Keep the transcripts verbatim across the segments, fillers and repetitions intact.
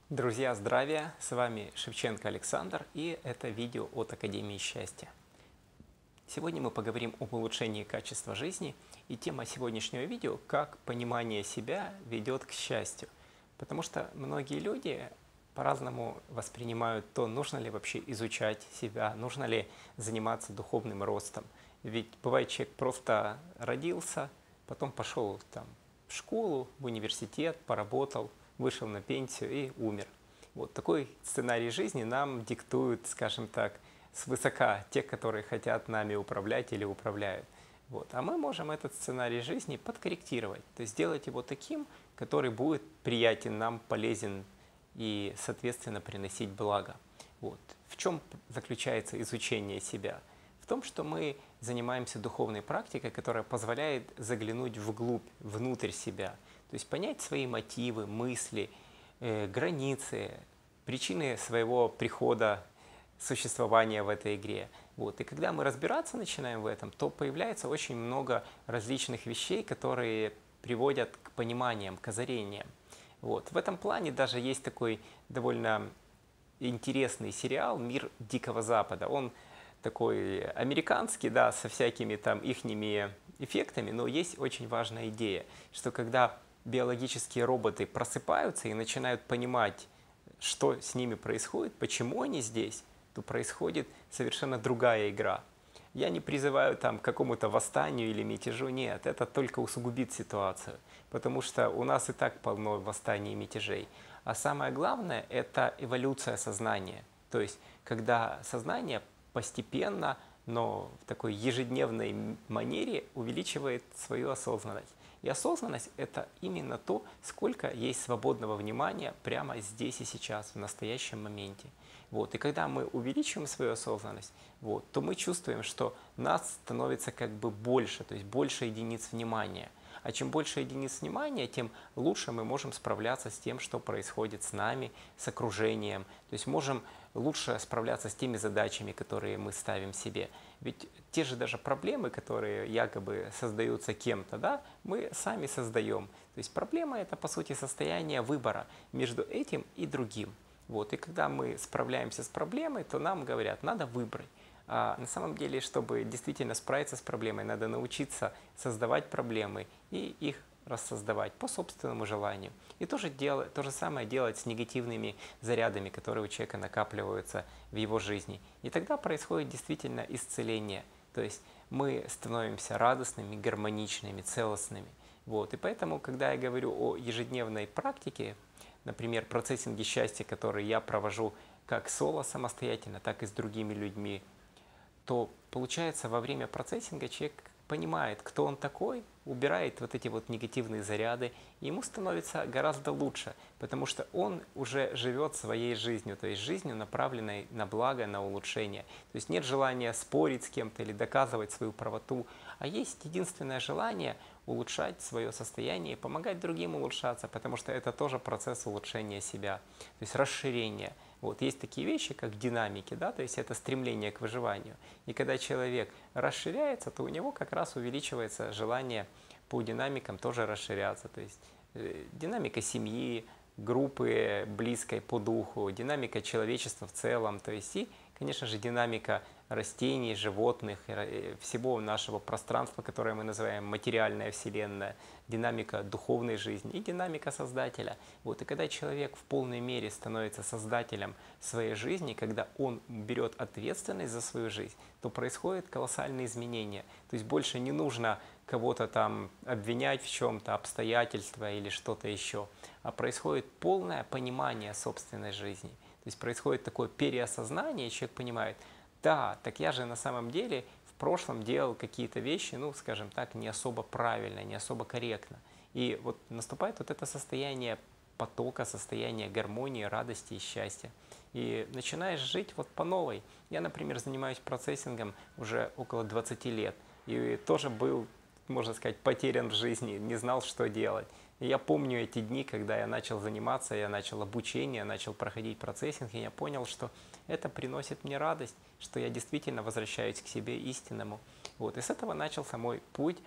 Друзья, здравия! С вами Шевченко Александр, и это видео от Академии Счастья. Сегодня мы поговорим об улучшении качества жизни, и тема сегодняшнего видео – как понимание себя ведет к счастью. Потому что многие люди по-разному воспринимают то, нужно ли вообще изучать себя, нужно ли заниматься духовным ростом. Ведь бывает, человек просто родился, потом пошел там, в школу, в университет, поработал, вышел на пенсию и умер. Вот такой сценарий жизни нам диктуют, скажем так, свысока те, которые хотят нами управлять или управляют. Вот. А мы можем этот сценарий жизни подкорректировать, то есть сделать его таким, который будет приятен нам, полезен и, соответственно, приносить благо. Вот. В чем заключается изучение себя? В том, что мы занимаемся духовной практикой, которая позволяет заглянуть вглубь, внутрь себя, то есть понять свои мотивы, мысли, э, границы, причины своего прихода, существования в этой игре. Вот. И когда мы разбираться начинаем в этом, то появляется очень много различных вещей, которые приводят к пониманиям, к озарениям. Вот. В этом плане даже есть такой довольно интересный сериал «Мир Дикого Запада». Он такой американский, да, со всякими там ихними эффектами, но есть очень важная идея, что когда биологические роботы просыпаются и начинают понимать, что с ними происходит, почему они здесь, то происходит совершенно другая игра. Я не призываю там к какому-то восстанию или мятежу, нет, это только усугубит ситуацию, потому что у нас и так полно восстаний и мятежей. А самое главное – это эволюция сознания, то есть когда сознание постепенно, но в такой ежедневной манере увеличивает свою осознанность. И осознанность – это именно то, сколько есть свободного внимания прямо здесь и сейчас, в настоящем моменте. Вот. И когда мы увеличиваем свою осознанность, вот, то мы чувствуем, что нас становится как бы больше, то есть больше единиц внимания. А чем больше единиц внимания, тем лучше мы можем справляться с тем, что происходит с нами, с окружением. То есть можем лучше справляться с теми задачами, которые мы ставим себе. Ведь те же даже проблемы, которые якобы создаются кем-то, да, мы сами создаем. То есть проблема – это, по сути, состояние выбора между этим и другим. Вот. И когда мы справляемся с проблемой, то нам говорят, надо выбрать. А на самом деле, чтобы действительно справиться с проблемой, надо научиться создавать проблемы и их рассоздавать по собственному желанию. И то же, делать, то же самое делать с негативными зарядами, которые у человека накапливаются в его жизни. И тогда происходит действительно исцеление. То есть мы становимся радостными, гармоничными, целостными. Вот. И поэтому, когда я говорю о ежедневной практике, например, процессинге счастья, который я провожу как соло самостоятельно, так и с другими людьми, то получается во время процессинга человек понимает, кто он такой, убирает вот эти вот негативные заряды, и ему становится гораздо лучше, потому что он уже живет своей жизнью, то есть жизнью, направленной на благо, на улучшение. То есть нет желания спорить с кем-то или доказывать свою правоту, а есть единственное желание улучшать свое состояние и помогать другим улучшаться, потому что это тоже процесс улучшения себя, то есть расширения. Вот, есть такие вещи, как динамики, да, то есть это стремление к выживанию. И когда человек расширяется, то у него как раз увеличивается желание по динамикам тоже расширяться. То есть э, динамика семьи, группы близкой по духу, динамика человечества в целом, то есть и, конечно же, динамика растений, животных, всего нашего пространства, которое мы называем материальная вселенная, динамика духовной жизни и динамика Создателя. Вот. И когда человек в полной мере становится создателем своей жизни, когда он берет ответственность за свою жизнь, то происходят колоссальные изменения. То есть больше не нужно кого-то там обвинять в чем-то, обстоятельства или что-то еще, а происходит полное понимание собственной жизни. То есть происходит такое переосознание, и человек понимает, да, так я же на самом деле в прошлом делал какие-то вещи, ну, скажем так, не особо правильно, не особо корректно. И вот наступает вот это состояние потока, состояние гармонии, радости и счастья. И начинаешь жить вот по новой. Я, например, занимаюсь процессингом уже около двадцати лет. И тоже был, можно сказать, потерян в жизни, не знал, что делать. И я помню эти дни, когда я начал заниматься, я начал обучение, начал проходить процессинг, и я понял, что это приносит мне радость, что я действительно возвращаюсь к себе истинному. Вот. И с этого начался мой путь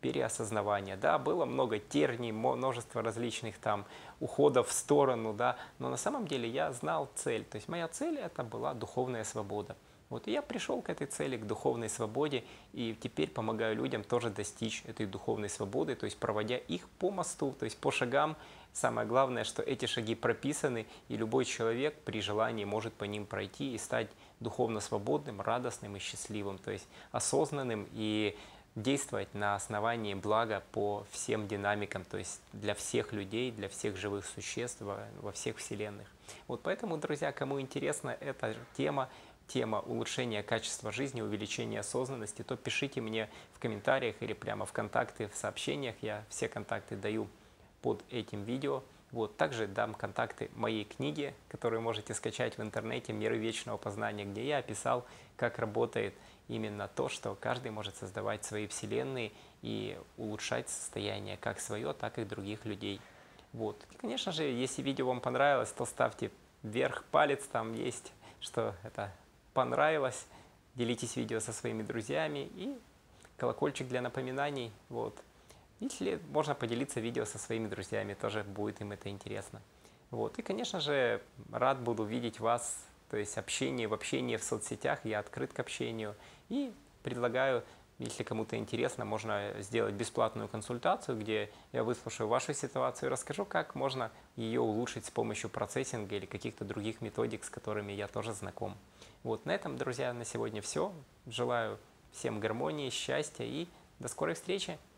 переосознавания. Да, было много терний, множество различных там уходов в сторону, да, но на самом деле я знал цель. То есть моя цель это была духовная свобода. Вот и я пришел к этой цели, к духовной свободе, и теперь помогаю людям тоже достичь этой духовной свободы, то есть проводя их по мосту, то есть по шагам. Самое главное, что эти шаги прописаны, и любой человек при желании может по ним пройти и стать духовно свободным, радостным и счастливым, то есть осознанным и действовать на основании блага по всем динамикам, то есть для всех людей, для всех живых существ во, во всех вселенных. Вот поэтому, друзья, кому интересна эта тема, тема улучшения качества жизни, увеличения осознанности, то пишите мне в комментариях или прямо в контакты, в сообщениях. Я все контакты даю под этим видео. Вот, также дам контакты моей книги, которую можете скачать в интернете «Миры вечного познания», где я описал, как работает именно то, что каждый может создавать свои вселенные и улучшать состояние как свое, так и других людей. Вот. И, конечно же, если видео вам понравилось, то ставьте вверх палец, там есть, что это понравилось. Делитесь видео со своими друзьями и колокольчик для напоминаний. Вот. Если можно поделиться видео со своими друзьями, тоже будет им это интересно. Вот. И, конечно же, рад буду видеть вас, то есть общение в общении в соцсетях, я открыт к общению. И предлагаю, если кому-то интересно, можно сделать бесплатную консультацию, где я выслушаю вашу ситуацию и расскажу, как можно ее улучшить с помощью процессинга или каких-то других методик, с которыми я тоже знаком. Вот на этом, друзья, на сегодня все. Желаю всем гармонии, счастья и до скорой встречи!